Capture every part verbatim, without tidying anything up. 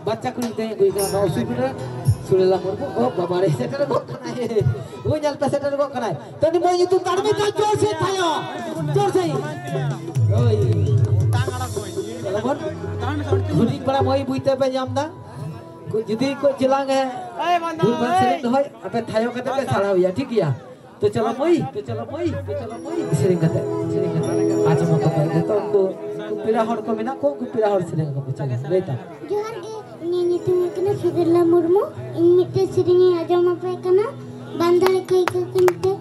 baca kulit tanya gue kan mau sudah sudah lah mau oh bapak deh saya kan kok kena gue nyalta saya kan kok kena tadi mau itu tarmi kan jor sih tayo jor sih oi kalau bon kuri para mau ibu itu apa nyamda jadi kok jelang ya bukan sering doy apa tayo kata ke salah ya ठीक ya तो चलो मोई तो चलो मोई तो चलो मोई sering kata sering kata aja mau kembali itu tuh kupira hor ko mena ko kupira hor sering ko baca leta johar ge nyanyi tu kena Firdilla Murmu ini te sering aja mau apa kena bandar kai ke kente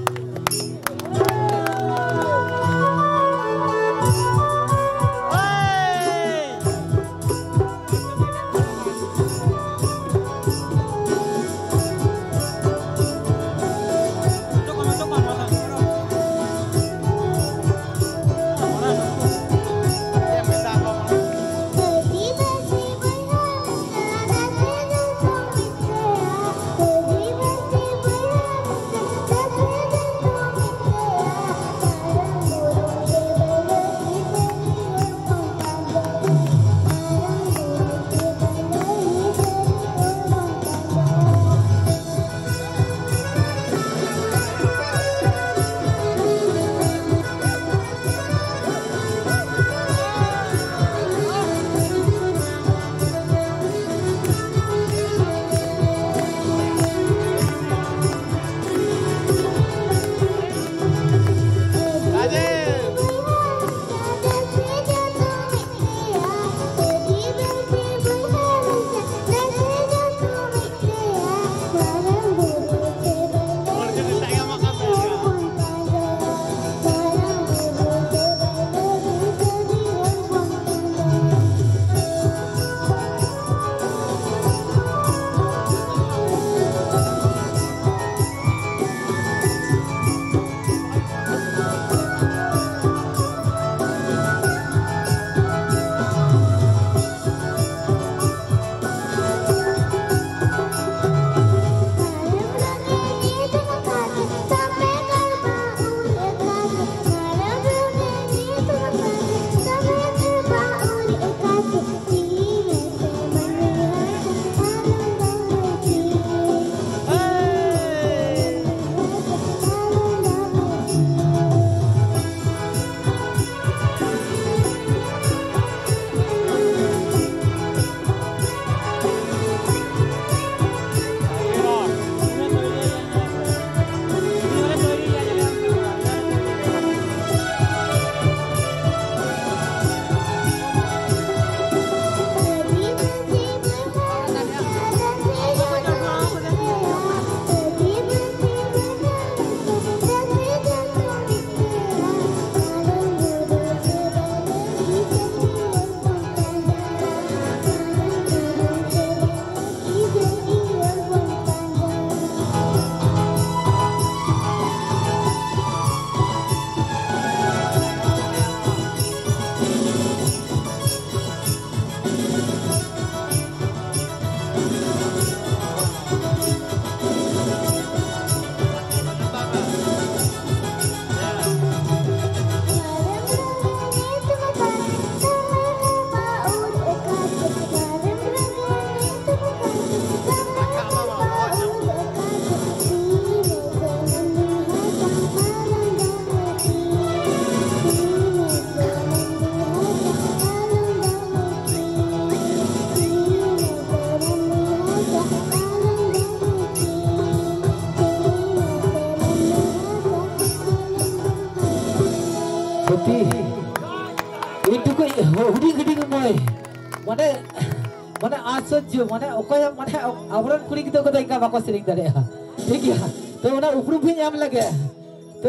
itu kok huding-huding moy mana mana आश्चर्य mana Okaya mana आवरण कुड़ी kita kata ika bako sering dare ठीक है तो ना ऊपर भी नाम लगे तो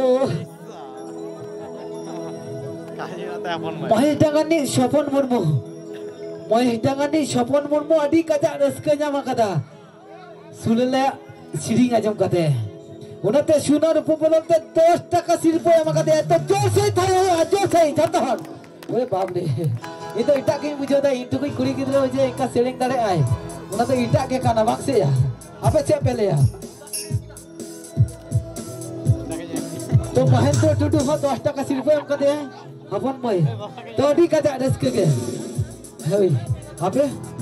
महिदांगानी Sopon Murmu महिदांगानी Sopon Murmu adi kaja raska nyama kata sulele sering ajam kate उन्हें सुनार उपबलते दस टका शिल्प तो जोर से था जोर से जानता हर ओए बाप रे ये तो इटा के बुझो दा इटु कोई कुड़ी गिद्रो जे इका सेलिंग दाड़े आय उन्हें तो इटा के काना बाक्से या आपे चे पहले या तो महेंद्र टुटू हो दस टका शिल्प एम कदे हपन मय तो अडी का जा रस के के हई आपे